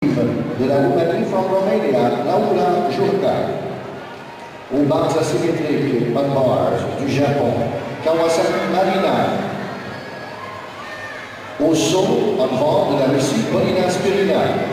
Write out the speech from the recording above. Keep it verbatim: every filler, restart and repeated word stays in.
de la Roumanie from Romania, Laura Jurka. Aux bandes asymétriques, pas de bars, du Japon, Kawasaki Marina. Au saut, en bord de la Russie, Polina Spirina.